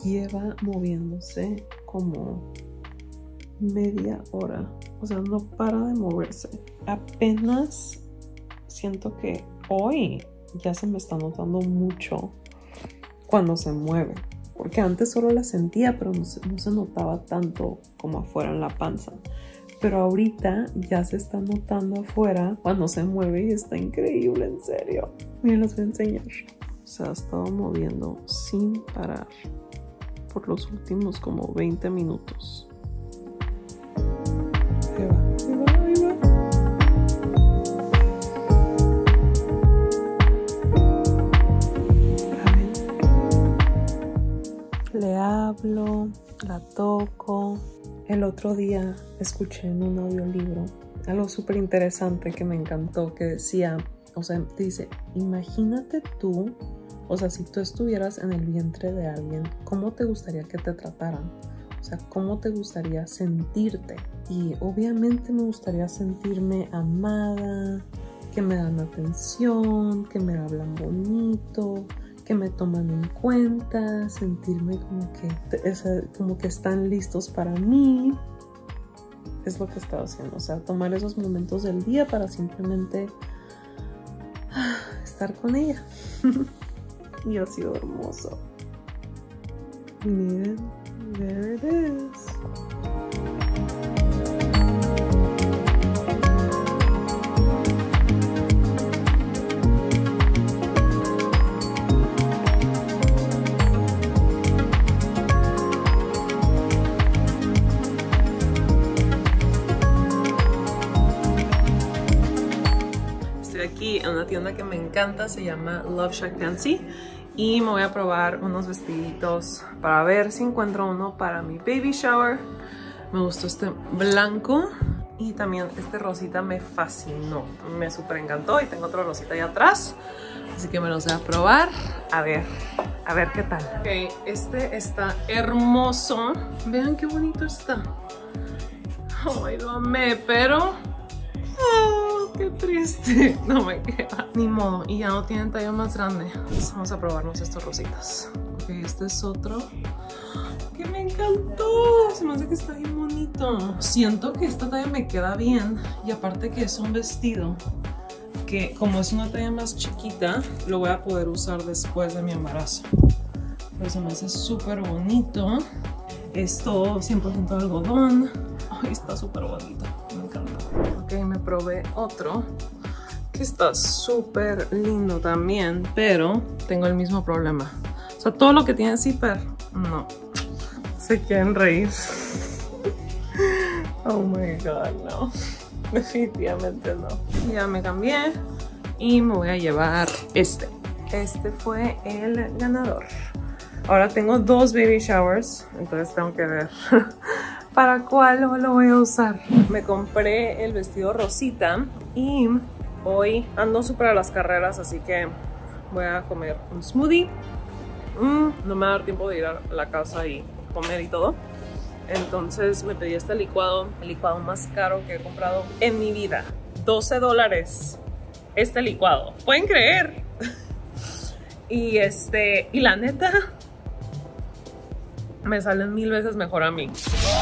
lleva moviéndose como media hora. O sea, no para de moverse. Apenas siento que hoy ya se me está notando mucho cuando se mueve. Porque antes solo la sentía, pero no se notaba tanto como afuera en la panza. Pero ahorita ya se está notando afuera cuando se mueve y está increíble, en serio. Miren, les voy a enseñar. Se ha estado moviendo sin parar por los últimos como 20 minutos. Ahí va, ahí va, ahí va. Le hablo, la toco. El otro día escuché en un audiolibro algo súper interesante que me encantó, que decía, o sea, dice, imagínate tú, o sea, si tú estuvieras en el vientre de alguien, ¿cómo te gustaría que te trataran? O sea, ¿cómo te gustaría sentirte? Y obviamente me gustaría sentirme amada, que me dan atención, que me hablan bonito, que me toman en cuenta, sentirme como que están listos para mí. Es lo que estaba haciendo, o sea, tomar esos momentos del día para simplemente estar con ella. Y ha sido hermoso. Miren, there it is. Aquí en una tienda que me encanta, se llama Love Shack Fancy, y me voy a probar unos vestiditos para ver si encuentro uno para mi baby shower. Me gustó este blanco y también este rosita me fascinó, me súper encantó, y tengo otro rosita allá atrás, así que me los voy a probar a ver qué tal. Ok, este está hermoso, vean qué bonito está. Ay, lo amé, pero qué triste, no me queda. Ni modo, y ya no tienen talla más grande. Entonces vamos a probarnos estos rositas. Ok, este es otro que me encantó. Se me hace que está bien bonito. Siento que esta talla me queda bien. Y aparte que es un vestido que, como es una talla más chiquita, lo voy a poder usar después de mi embarazo. Pero se me hace súper bonito. Esto 100% algodón. Ay, está súper bonito. Me encanta. Ok, me probé otro que está súper lindo también, pero tengo el mismo problema. O sea, todo lo que tiene zipper, no. Se quieren reír. Oh my god, no. Definitivamente no. Ya me cambié y me voy a llevar este. Este fue el ganador. Ahora tengo dos baby showers, entonces tengo que ver para cuál lo voy a usar. Me compré el vestido rosita y hoy ando súper a las carreras, así que voy a comer un smoothie. No me va a dar tiempo de ir a la casa y comer y todo. Entonces me pedí este licuado, el licuado más caro que he comprado en mi vida. $12 este licuado. ¿Pueden creer? Y la neta me salen 1000 veces mejor a mí.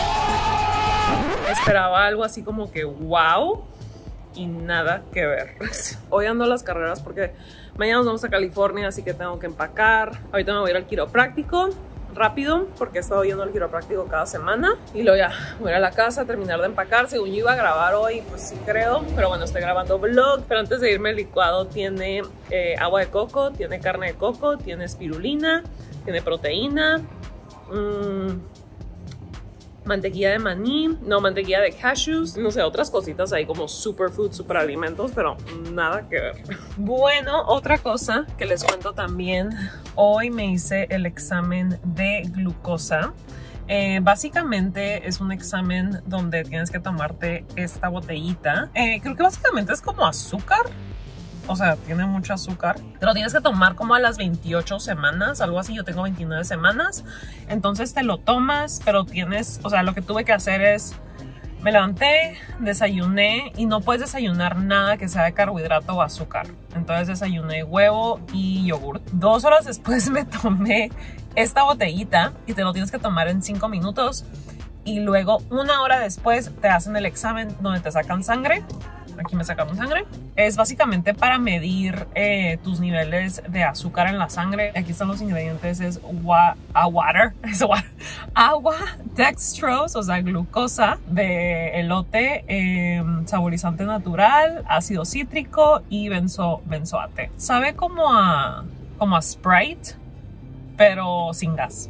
Esperaba algo así como que wow, y nada que ver. Hoy ando a las carreras porque mañana nos vamos a California, así que tengo que empacar. Ahorita me voy a ir al quiropráctico rápido porque he estado yendo al quiropráctico cada semana. Y luego ya voy a ir a la casa a terminar de empacar. Según yo iba a grabar hoy, pues sí creo, pero bueno, estoy grabando vlog. Pero antes de irme, el licuado tiene agua de coco, tiene carne de coco, tiene espirulina, tiene proteína, mantequilla de maní, no, mantequilla de cashews, no sé, otras cositas ahí como superfood, superalimentos, pero nada que ver. Bueno, otra cosa que les cuento también, hoy me hice el examen de glucosa. Básicamente es un examen donde tienes que tomarte esta botellita. Creo que básicamente es como azúcar. O sea, tiene mucho azúcar. Te lo tienes que tomar como a las 28 semanas, algo así. Yo tengo 29 semanas. Entonces te lo tomas, pero tienes... O sea, lo que tuve que hacer es Me levanté, desayuné y no puedes desayunar nada que sea de carbohidrato o azúcar. Entonces desayuné huevo y yogurt. 2 horas después me tomé esta botellita y te lo tienes que tomar en 5 minutos. Y luego 1 hora después te hacen el examen donde te sacan sangre. Aquí me sacaron sangre. Es básicamente para medir tus niveles de azúcar en la sangre. Aquí están los ingredientes. Es agua, dextrose, o sea, glucosa de elote, saborizante natural, ácido cítrico y benzoate. Sabe como a Sprite, pero sin gas.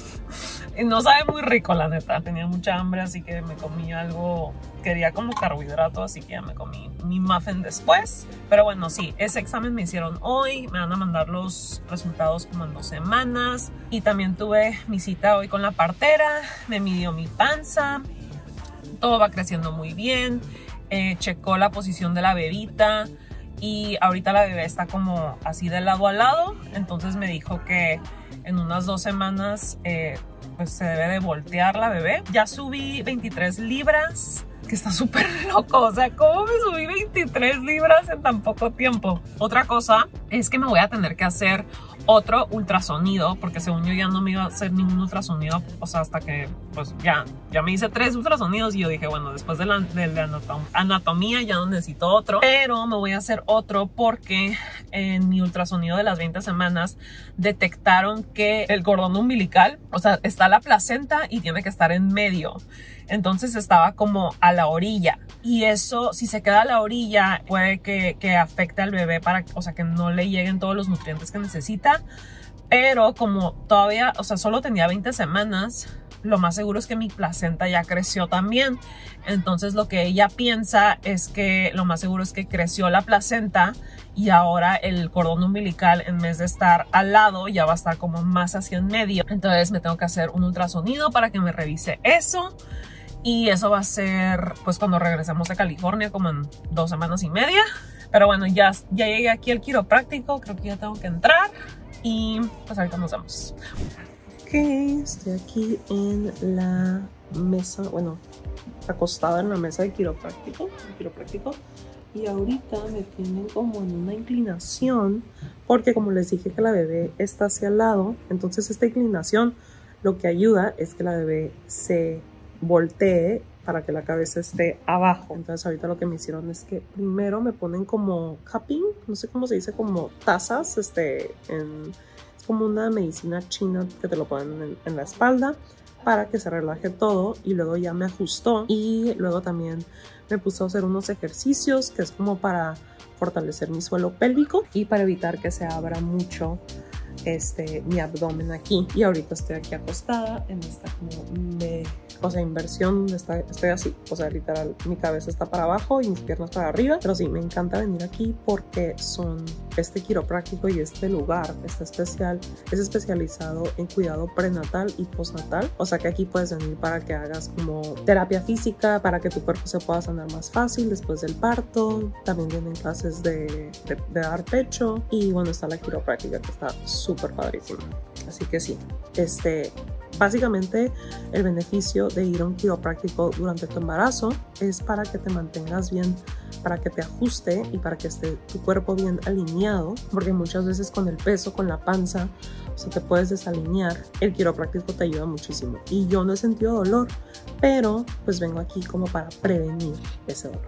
No sabe muy rico, la neta. Tenía mucha hambre, así que me comí algo. Quería como carbohidrato, así que ya me comí mi muffin después. Pero bueno, sí, ese examen me hicieron hoy. Me van a mandar los resultados como en 2 semanas. Y también tuve mi cita hoy con la partera. Me midió mi panza. Todo va creciendo muy bien. Checó la posición de la bebita. Y ahorita la bebé está como así de lado a lado. Entonces me dijo que en unas 2 semanas pues se debe de voltear la bebé. Ya subí 23 libras, que está súper loco. O sea, ¿cómo me subí 23 libras en tan poco tiempo? Otra cosa es que me voy a tener que hacer otro ultrasonido, porque según yo ya no me iba a hacer ningún ultrasonido, o sea, hasta que pues ya me hice 3 ultrasonidos y yo dije, bueno, después de la anatomía ya no necesito otro, pero me voy a hacer otro porque en mi ultrasonido de las 20 semanas detectaron que el cordón umbilical, o sea, está la placenta y tiene que estar en medio. Entonces estaba como a la orilla, y eso, si se queda a la orilla, puede que afecte al bebé o sea, que no le lleguen todos los nutrientes que necesita. Pero como todavía, o sea, solo tenía 20 semanas, lo más seguro es que mi placenta ya creció también. Entonces lo que ella piensa es que lo más seguro es que creció la placenta y ahora el cordón umbilical, en vez de estar al lado, ya va a estar como más hacia en medio. Entonces me tengo que hacer un ultrasonido para que me revise eso. Y eso va a ser pues cuando regresemos de California, como en 2 semanas y media. Pero bueno, ya llegué aquí al quiropráctico. Creo que ya tengo que entrar. Y pues ahorita nos vemos. Ok, estoy aquí en la mesa, bueno, acostada en la mesa de quiropráctico. Y ahorita me tienen como en una inclinación, porque como les dije que la bebé está hacia el lado, entonces esta inclinación lo que ayuda es que la bebé se voltee para que la cabeza esté abajo. Entonces ahorita lo que me hicieron es que primero me ponen como cupping, no sé cómo se dice, como tazas, es como una medicina china que te lo ponen en la espalda para que se relaje todo, y luego ya me ajustó, y luego también me puso a hacer unos ejercicios que es como para fortalecer mi suelo pélvico y para evitar que se abra mucho mi abdomen aquí. Y ahorita estoy aquí acostada en esta como inversión, estoy así, o sea, literal, mi cabeza está para abajo y mis piernas para arriba. Pero sí, me encanta venir aquí porque este quiropráctico y este lugar está especial, es especializado en cuidado prenatal y postnatal. O sea que aquí puedes venir para que hagas como terapia física, para que tu cuerpo se pueda sanar más fácil después del parto. También vienen clases de dar pecho, y bueno, está la quiropráctica, que está súper padrísima. Así que sí, básicamente el beneficio de ir a un quiropráctico durante tu embarazo es para que te mantengas bien, para que te ajuste y para que esté tu cuerpo bien alineado, porque muchas veces con el peso, con la panza, o sea, te puedes desalinear. El quiropráctico te ayuda muchísimo, y yo no he sentido dolor, pero pues vengo aquí como para prevenir ese dolor.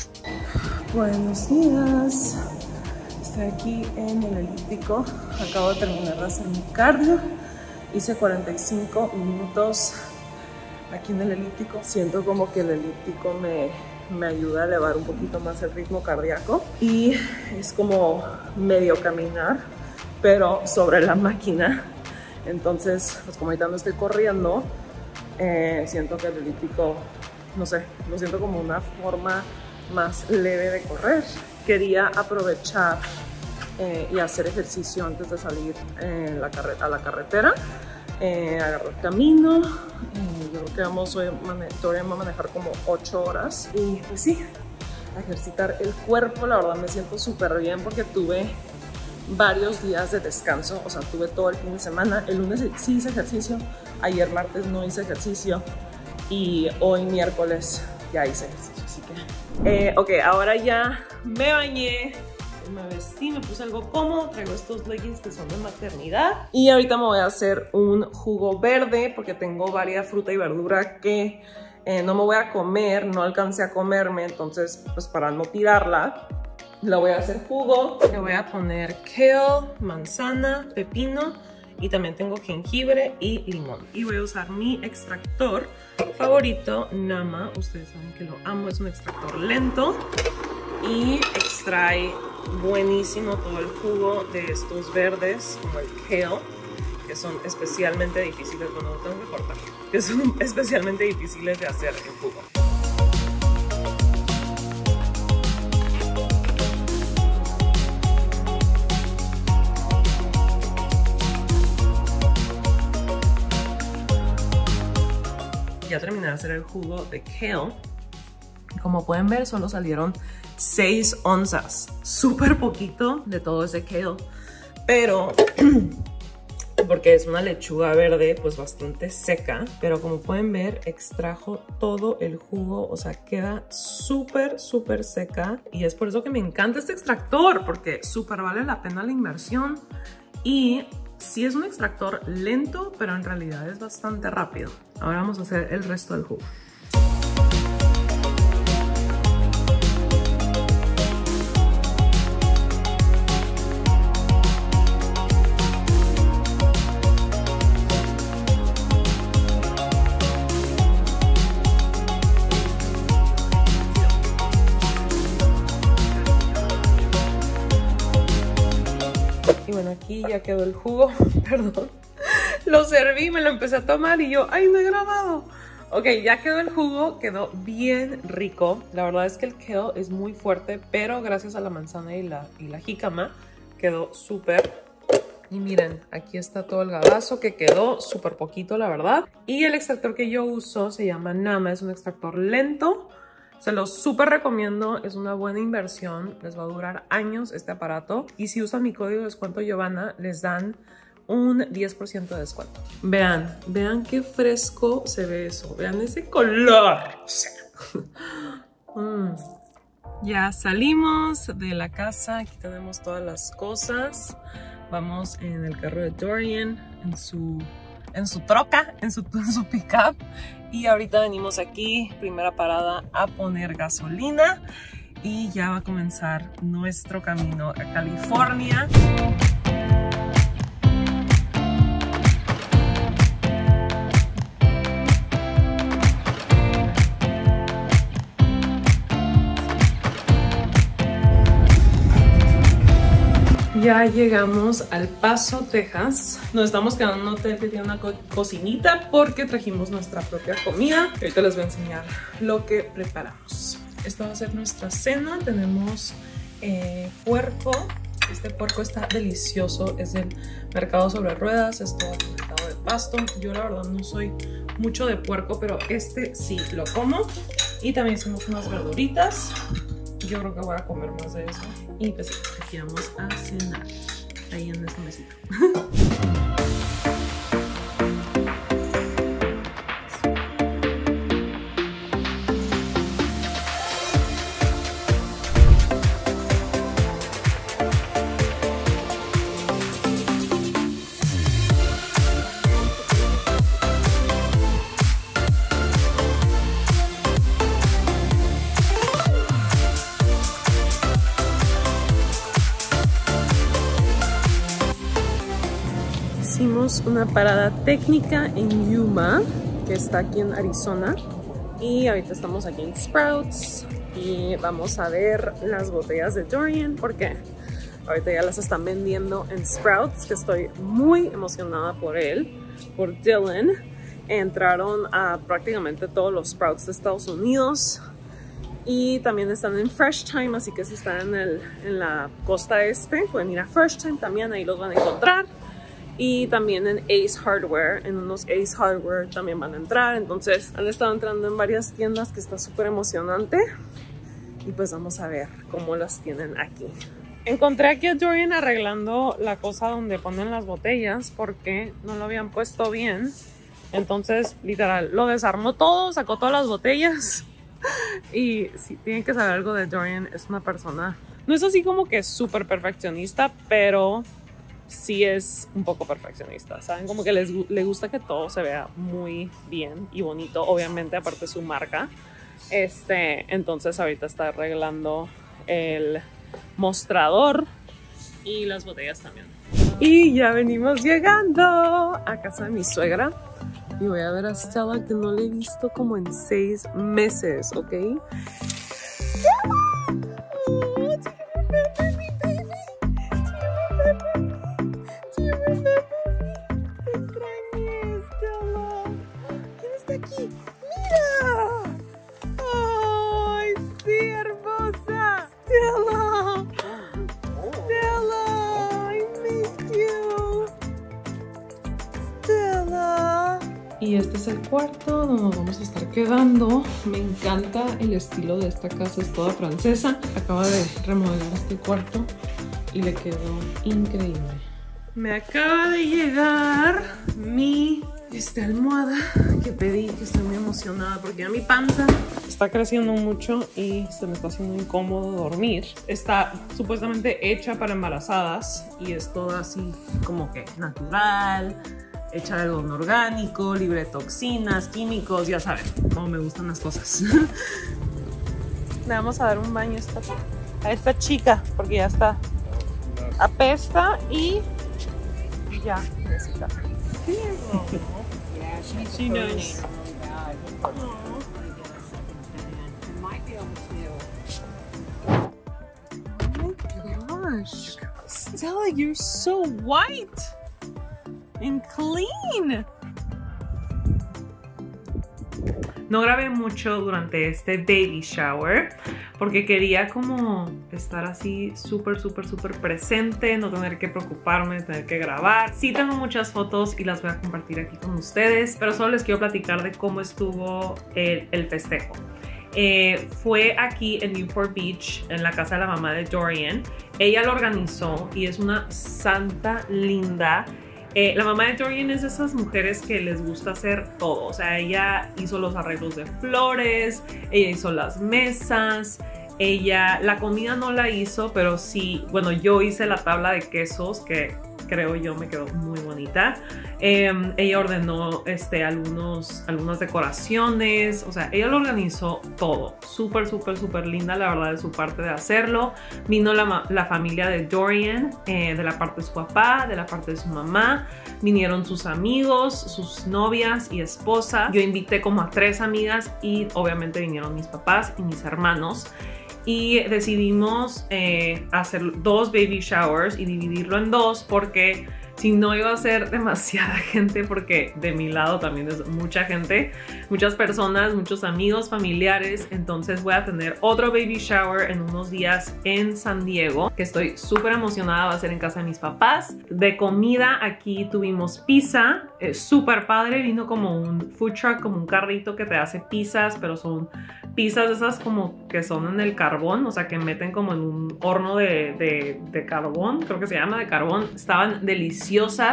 Buenos días. Estoy aquí en el elíptico, acabo de terminar de hacer mi cardio, hice 45 minutos aquí en el elíptico. Siento como que el elíptico me ayuda a elevar un poquito más el ritmo cardíaco, y es como medio caminar, pero sobre la máquina. Entonces, pues como ahorita no estoy corriendo, siento que el elíptico, no sé, lo siento como una forma más leve de correr. Quería aprovechar y hacer ejercicio antes de salir a la carretera, agarrar camino. Yo creo que hoy vamos a manejar como 8 horas, y pues sí, a ejercitar el cuerpo. La verdad me siento súper bien porque tuve varios días de descanso, o sea, tuve todo el fin de semana. El lunes sí hice ejercicio, ayer martes no hice ejercicio, y hoy miércoles ya hice ejercicio, así que... ok, ahora ya me bañé, me vestí, me puse algo cómodo, traigo estos leggings que son de maternidad. Y ahorita me voy a hacer un jugo verde porque tengo varias fruta y verdura que no me voy a comer, no alcancé a comerme, entonces pues para no tirarla, la voy a hacer jugo. Le voy a poner kale, manzana, pepino y también tengo jengibre y limón. Y voy a usar mi extractor favorito, Nama. Ustedes saben que lo amo, es un extractor lento y extrae buenísimo todo el jugo de estos verdes como el kale, que son especialmente difíciles, bueno, lo tengo que cortar, que son especialmente difíciles de hacer en jugo. Ya terminé de hacer el jugo de kale. Como pueden ver, solo salieron 6 onzas. Súper poquito de todo ese kale. Pero, porque es una lechuga verde, pues bastante seca. Pero como pueden ver, extrajo todo el jugo. O sea, queda súper, súper seca. Y es por eso que me encanta este extractor, porque súper vale la pena la inversión. Y sí es un extractor lento, pero en realidad es bastante rápido. Ahora vamos a hacer el resto del jugo. Y bueno, aquí ya quedó el jugo, perdón. Lo serví, me lo empecé a tomar y yo, ¡ay, no he grabado! Ok, ya quedó el jugo, quedó bien rico. La verdad es que el kale es muy fuerte, pero gracias a la manzana y la jícama quedó súper. Y miren, aquí está todo el gabazo que quedó súper poquito, la verdad. Y el extractor que yo uso se llama Nama, es un extractor lento. Se los súper recomiendo, es una buena inversión, les va a durar años este aparato. Y si usan mi código de descuento Giovanna, les dan un 10% de descuento. Vean, vean qué fresco se ve eso, vean ese color. Ya salimos de la casa, aquí tenemos todas las cosas. Vamos en el carro de Dorian, en su troca, en su pickup. Y ahorita venimos aquí, primera parada, a poner gasolina. Y ya va a comenzar nuestro camino a California. Ya llegamos al Paso, Texas. Nos estamos quedando en un hotel que tiene una cocinita porque trajimos nuestra propia comida. Ahorita les voy a enseñar lo que preparamos. Esta va a ser nuestra cena. Tenemos puerco. Este puerco está delicioso. Es del Mercado Sobre Ruedas. Es todo alimentado de pasto. Yo la verdad no soy mucho de puerco, pero este sí lo como. Y también hicimos unas verduritas. Yo creo que voy a comer más de eso. Y pues aquí vamos a cenar. Ahí en esta mesita. Hicimos una parada técnica en Yuma, que está aquí en Arizona. Y ahorita estamos aquí en Sprouts. Y vamos a ver las botellas de Dorian, porque ahorita ya las están vendiendo en Sprouts, que estoy muy emocionada por él, por Dylan. Entraron a prácticamente todos los Sprouts de Estados Unidos. Y también están en Fresh Time, así que si están en la costa este, pueden ir a Fresh Time también, ahí los van a encontrar. Y también en Ace Hardware, en unos Ace Hardware también van a entrar. Entonces han estado entrando en varias tiendas, que está súper emocionante. Y pues vamos a ver cómo las tienen aquí. Encontré aquí a Dorian arreglando la cosa donde ponen las botellas, porque no lo habían puesto bien. Entonces literal lo desarmó todo, sacó todas las botellas Y si tienen que saber algo de Dorian, es una persona, no es así como que súper perfeccionista, pero sí es un poco perfeccionista, ¿saben? Como que le gusta que todo se vea muy bien y bonito, obviamente aparte de su marca. Entonces ahorita está arreglando el mostrador y las botellas también. Y ya venimos llegando a casa de mi suegra. Y voy a ver a Stella, que no la he visto como en 6 meses, ¿ok? Y este es el cuarto donde nos vamos a estar quedando. Me encanta el estilo de esta casa, es toda francesa. Acaba de remodelar este cuarto y le quedó increíble. Me acaba de llegar mi almohada que pedí, que estoy muy emocionada porque ya mi panza está creciendo mucho y se me está haciendo incómodo dormir. Está supuestamente hecha para embarazadas y es toda así como que natural, hecha de algodón orgánico, libre de toxinas, químicos, ya saben, cómo me gustan las cosas. Le vamos a dar un baño a esta chica porque ya está apesta y ya necesita. She knows. Oh my gosh, Stella, you're so white and clean. No grabé mucho durante este baby shower porque quería como estar así súper presente, no tener que preocuparme, tener que grabar. Sí tengo muchas fotos y las voy a compartir aquí con ustedes, pero solo les quiero platicar de cómo estuvo el festejo. Fue aquí en Newport Beach, en la casa de la mamá de Dorian. Ella lo organizó y es una santa linda. La mamá de Dorian es de esas mujeres que les gusta hacer todo. O sea, ella hizo los arreglos de flores, ella hizo las mesas, la comida no la hizo, pero sí, bueno, yo hice la tabla de quesos que creo yo me quedó muy bonita. Ella ordenó algunas decoraciones, o sea, ella lo organizó todo. Súper linda, la verdad, de su parte de hacerlo. Vino la familia de Dorian, de la parte de su papá, de la parte de su mamá. Vinieron sus amigos, sus novias y esposa. Yo invité como a 3 amigas y obviamente vinieron mis papás y mis hermanos. Y decidimos hacer 2 baby showers y dividirlo en 2 porque si no iba a ser demasiada gente, porque de mi lado también es mucha gente, muchas personas, muchos amigos, familiares. Entonces voy a tener otro baby shower en unos días en San Diego, que estoy súper emocionada, va a ser en casa de mis papás. De comida aquí tuvimos pizza, súper padre, vino como un food truck, como un carrito que te hace pizzas, pero son pizzas esas como que son en el carbón, o sea que meten como en un horno de carbón, creo que se llama de carbón. Estaban deliciosas.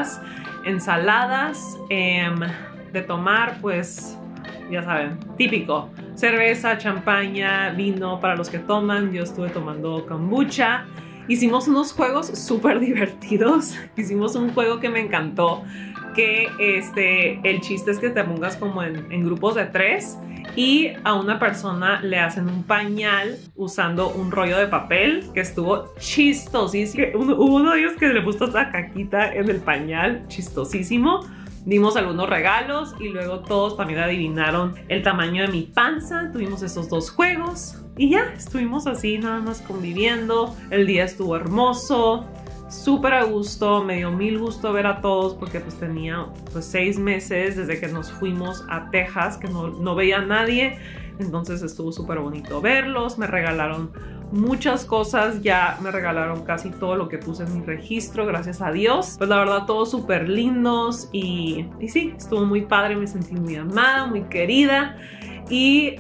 Ensaladas, de tomar, pues ya saben, típico, cerveza, champaña, vino para los que toman. Yo estuve tomando kombucha. Hicimos unos juegos súper divertidos. Hicimos un juego que me encantó, que el chiste es que te pongas como en grupos de 3 y a una persona le hacen un pañal usando un rollo de papel, que estuvo chistosísimo. Hubo uno de ellos que le puso esta caquita en el pañal, chistosísimo. Dimos algunos regalos y luego todos también adivinaron el tamaño de mi panza. Tuvimos esos 2 juegos y ya estuvimos así nada más conviviendo. El día estuvo hermoso, súper a gusto. Me dio 1000 gusto ver a todos porque pues tenía 6 meses desde que nos fuimos a Texas que no veía a nadie. Entonces estuvo súper bonito verlos. Me regalaron muchas cosas, ya me regalaron casi todo lo que puse en mi registro, gracias a Dios. Pues la verdad todos súper lindos y sí, estuvo muy padre, me sentí muy amada, muy querida. Y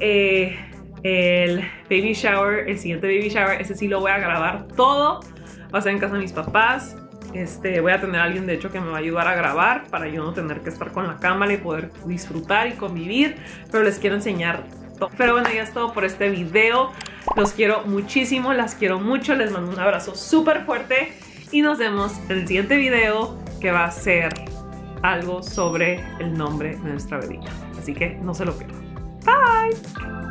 el baby shower, el siguiente baby shower, ese sí lo voy a grabar todo, va a ser en casa de mis papás. Voy a tener a alguien de hecho que me va a ayudar a grabar para yo no tener que estar con la cámara y poder disfrutar y convivir, pero les quiero enseñar Pero bueno, ya es todo por este video. Los quiero muchísimo, las quiero mucho. Les mando un abrazo súper fuerte y nos vemos en el siguiente video, que va a ser algo sobre el nombre de nuestra bebita. Así que no se lo pierdan. Bye.